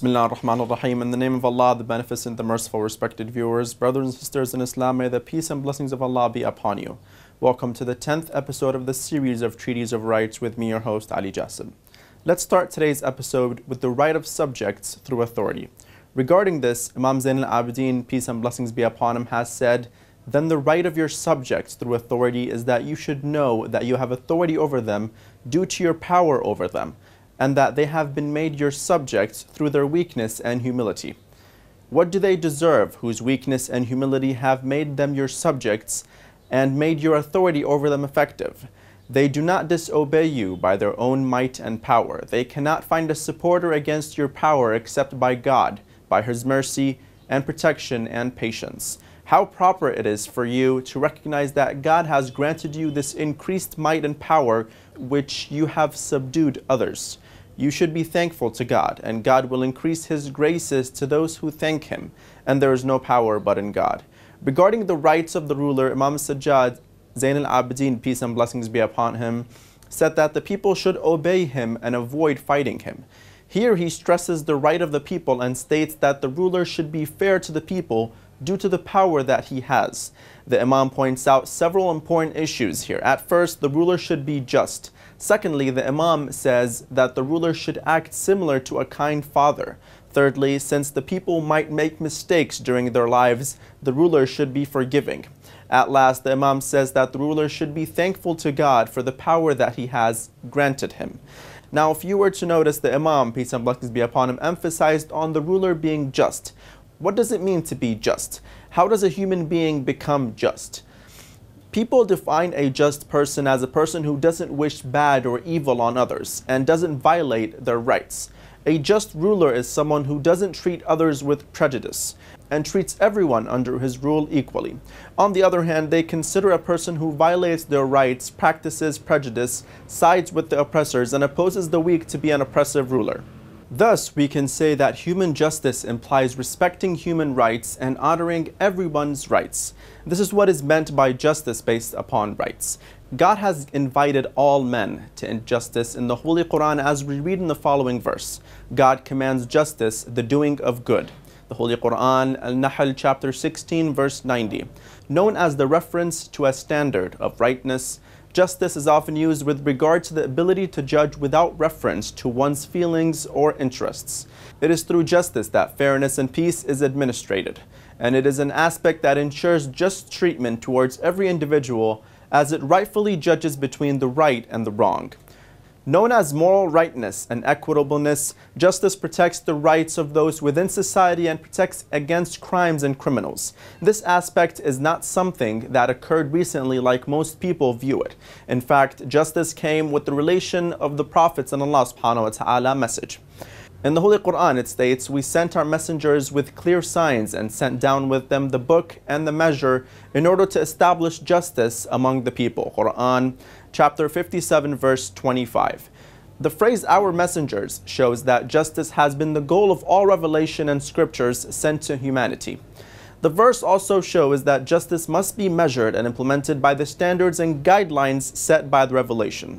Bismillah ar-Rahman ar-Rahim. In the name of Allah, the Beneficent, the Merciful, respected viewers, brothers and sisters in Islam, may the peace and blessings of Allah be upon you. Welcome to the 10th episode of the series of Treatise of Rights with me, your host, Ali Jasim. Let's start today's episode with the right of subjects through authority. Regarding this, Imam Zain al-Abidin, peace and blessings be upon him, has said, "Then the right of your subjects through authority is that you should know that you have authority over them due to your power over them, and that they have been made your subjects through their weakness and humility. What do they deserve whose weakness and humility have made them your subjects and made your authority over them effective? They do not disobey you by their own might and power. They cannot find a supporter against your power except by God, by His mercy and protection and patience. How proper it is for you to recognize that God has granted you this increased might and power which you have subdued others. You should be thankful to God, and God will increase His graces to those who thank Him, and there is no power but in God." Regarding the rights of the ruler, Imam Al-Sajjad, Zain al-Abidin, peace and blessings be upon him, said that the people should obey him and avoid fighting him. Here he stresses the right of the people and states that the ruler should be fair to the people due to the power that he has. The Imam points out several important issues here. At first, the ruler should be just. Secondly, the Imam says that the ruler should act similar to a kind father. Thirdly, since the people might make mistakes during their lives, the ruler should be forgiving. At last, the Imam says that the ruler should be thankful to God for the power that he has granted him. Now, if you were to notice, the Imam, peace and blessings be upon him, emphasized on the ruler being just. What does it mean to be just? How does a human being become just? People define a just person as a person who doesn't wish bad or evil on others and doesn't violate their rights. A just ruler is someone who doesn't treat others with prejudice and treats everyone under his rule equally. On the other hand, they consider a person who violates their rights, practices prejudice, sides with the oppressors, and opposes the weak to be an oppressive ruler. Thus, we can say that human justice implies respecting human rights and honoring everyone's rights. This is what is meant by justice based upon rights. God has invited all men to justice in the Holy Quran, as we read in the following verse. God commands justice, the doing of good. The Holy Quran, Al-Nahl chapter 16 verse 90. Known as the reference to a standard of rightness, justice is often used with regard to the ability to judge without reference to one's feelings or interests. It is through justice that fairness and peace is administrated, and it is an aspect that ensures just treatment towards every individual as it rightfully judges between the right and the wrong. Known as moral rightness and equitableness, justice protects the rights of those within society and protects against crimes and criminals. This aspect is not something that occurred recently like most people view it. In fact, justice came with the relation of the prophets and Allah subhanahu wa ta'ala message. In the Holy Quran it states, "We sent our messengers with clear signs and sent down with them the book and the measure in order to establish justice among the people." Quran chapter 57 verse 25. The phrase "our messengers" shows that justice has been the goal of all revelation and scriptures sent to humanity. The verse also shows that justice must be measured and implemented by the standards and guidelines set by the revelation.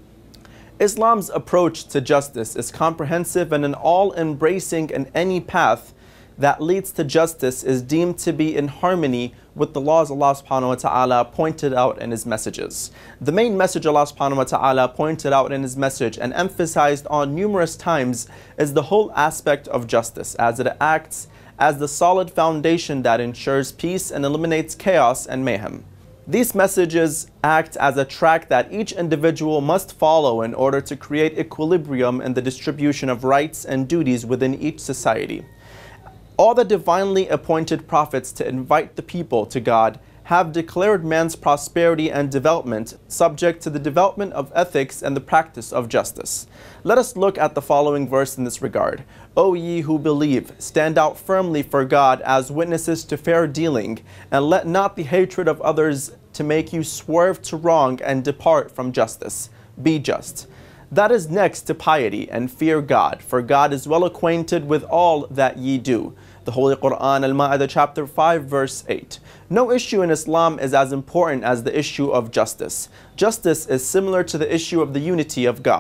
Islam's approach to justice is comprehensive and an all-embracing, and any path that leads to justice is deemed to be in harmony with the laws Allah subhanahu wa ta'ala pointed out in His messages. The main message Allah subhanahu wa ta'ala pointed out in His message and emphasized on numerous times is the whole aspect of justice, as it acts as the solid foundation that ensures peace and eliminates chaos and mayhem. These messages act as a track that each individual must follow in order to create equilibrium in the distribution of rights and duties within each society. All the divinely appointed prophets to invite the people to God have declared man's prosperity and development subject to the development of ethics and the practice of justice. Let us look at the following verse in this regard. "O ye who believe, stand out firmly for God as witnesses to fair dealing, and let not the hatred of others to make you swerve to wrong and depart from justice. Be just." That is next to piety and fear God, for God is well acquainted with all that ye do. The Holy Quran, Al-Ma'idah chapter 5 verse 8. No issue in Islam is as important as the issue of justice. Justice is similar to the issue of the unity of God.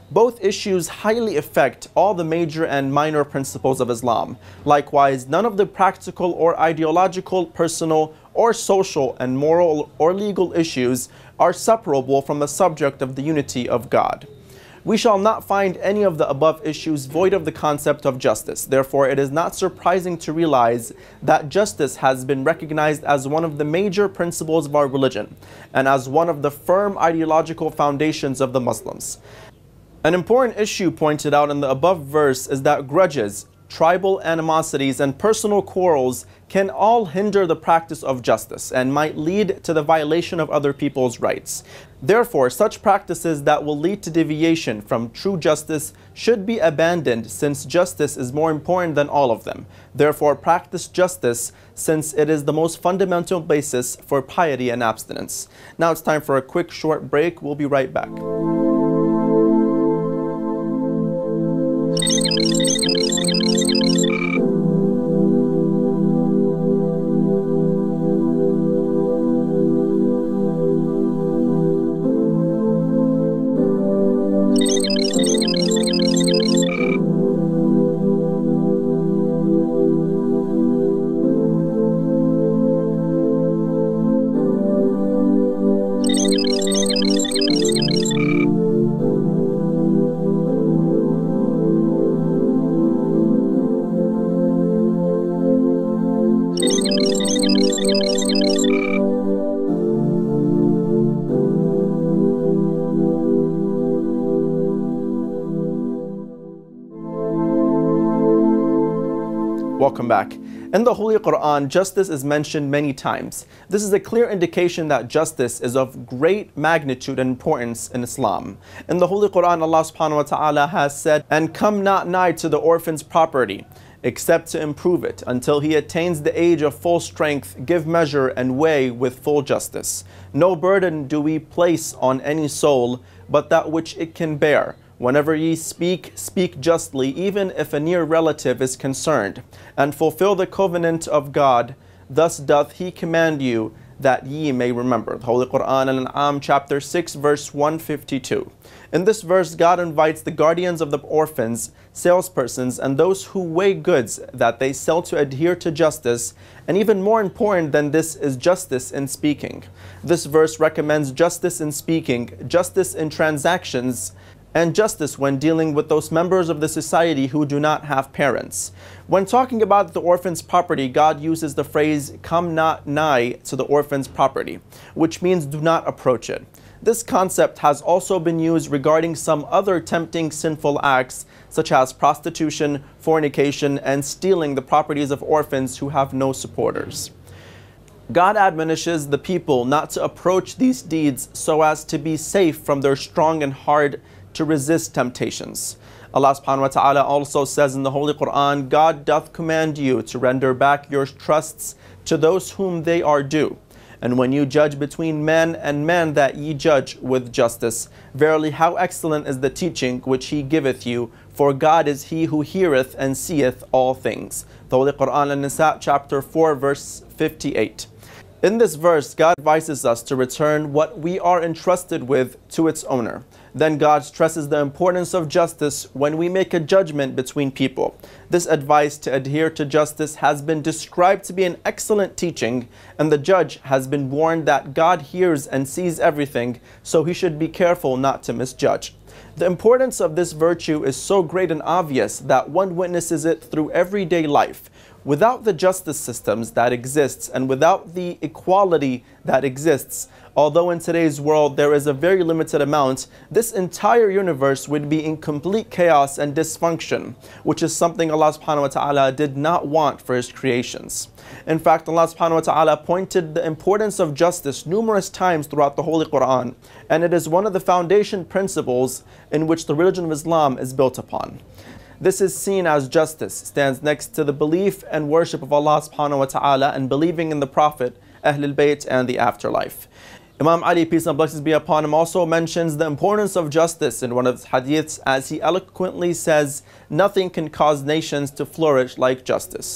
Both issues highly affect all the major and minor principles of Islam. Likewise, none of the practical or ideological, personal or social and moral or legal issues are separable from the subject of the unity of God. We shall not find any of the above issues void of the concept of justice. Therefore, it is not surprising to realize that justice has been recognized as one of the major principles of our religion and as one of the firm ideological foundations of the Muslims. An important issue pointed out in the above verse is that grudges, tribal animosities, and personal quarrels can all hinder the practice of justice and might lead to the violation of other people's rights. Therefore, such practices that will lead to deviation from true justice should be abandoned, since justice is more important than all of them. Therefore, practice justice, since it is the most fundamental basis for piety and abstinence. Now it's time for a quick short break. We'll be right back. Welcome back. In the Holy Quran, justice is mentioned many times. This is a clear indication that justice is of great magnitude and importance in Islam. In the Holy Quran, Allah subhanahu wa ta'ala has said, "And come not nigh to the orphan's property, except to improve it, until he attains the age of full strength. Give measure and weigh with full justice. No burden do we place on any soul, but that which it can bear. Whenever ye speak, speak justly, even if a near relative is concerned, and fulfill the covenant of God. Thus doth he command you, that ye may remember." The Holy Quran, Al-An'am, chapter 6, verse 152. In this verse, God invites the guardians of the orphans, salespersons, and those who weigh goods that they sell to adhere to justice, and even more important than this is justice in speaking. This verse recommends justice in speaking, justice in transactions, and justice when dealing with those members of the society who do not have parents. When talking about the orphan's property, God uses the phrase, "Come not nigh to the orphan's property," which means do not approach it. This concept has also been used regarding some other tempting sinful acts, such as prostitution, fornication, and stealing the properties of orphans who have no supporters. God admonishes the people not to approach these deeds so as to be safe from their strong and hard to resist temptations. Allah subhanahu wa ta'ala also says in the Holy Quran, "God doth command you to render back your trusts to those whom they are due. And when you judge between men and men, that ye judge with justice. Verily, how excellent is the teaching which he giveth you, for God is he who heareth and seeth all things." The Holy Quran, An-Nisa, chapter 4, verse 58. In this verse, God advises us to return what we are entrusted with to its owner. Then God stresses the importance of justice when we make a judgment between people. This advice to adhere to justice has been described to be an excellent teaching, and the judge has been warned that God hears and sees everything, so he should be careful not to misjudge. The importance of this virtue is so great and obvious that one witnesses it through everyday life. Without the justice systems that exists and without the equality that exists, although in today's world there is a very limited amount, this entire universe would be in complete chaos and dysfunction, which is something Allah subhanahu wa ta'ala did not want for his creations. In fact, Allah subhanahu wa ta'ala pointed the importance of justice numerous times throughout the Holy Quran, and it is one of the foundation principles in which the religion of Islam is built upon. This is seen as justice stands next to the belief and worship of Allah subhanahu wa ta'ala and believing in the Prophet, Ahlul Bayt, and the afterlife. Imam Ali, peace and blessings be upon him, also mentions the importance of justice in one of his hadiths, as he eloquently says, "Nothing can cause nations to flourish like justice."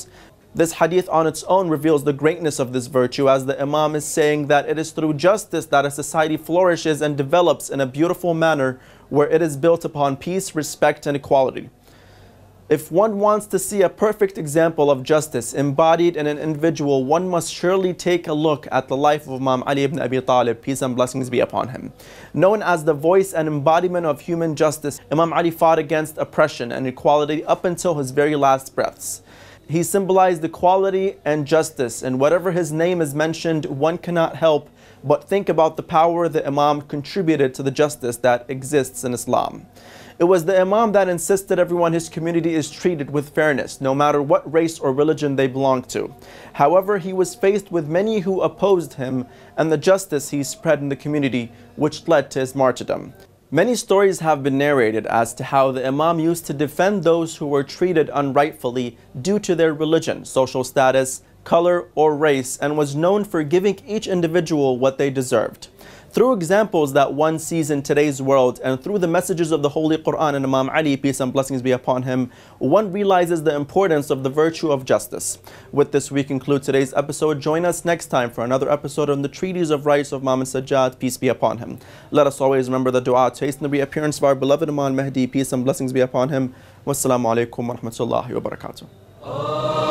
This hadith on its own reveals the greatness of this virtue, as the Imam is saying that it is through justice that a society flourishes and develops in a beautiful manner where it is built upon peace, respect, and equality. If one wants to see a perfect example of justice embodied in an individual, one must surely take a look at the life of Imam Ali ibn Abi Talib, peace and blessings be upon him. Known as the voice and embodiment of human justice, Imam Ali fought against oppression and equality up until his very last breaths. He symbolized equality and justice, and whatever his name is mentioned, one cannot help but think about the power the Imam contributed to the justice that exists in Islam. It was the Imam that insisted everyone in his community is treated with fairness, no matter what race or religion they belong to. However, he was faced with many who opposed him and the justice he spread in the community, which led to his martyrdom. Many stories have been narrated as to how the Imam used to defend those who were treated unrightfully due to their religion, social status, color, or race, and was known for giving each individual what they deserved. Through examples that one sees in today's world and through the messages of the Holy Quran and Imam Ali, peace and blessings be upon him, one realizes the importance of the virtue of justice. With this, we conclude today's episode. Join us next time for another episode on the Treatise of Rights of Imam Al-Sajjad, peace be upon him. Let us always remember the dua to hasten the reappearance of our beloved Imam Mahdi, peace and blessings be upon him. Wassalamu alaikum wa rahmatullahi wa barakatuh.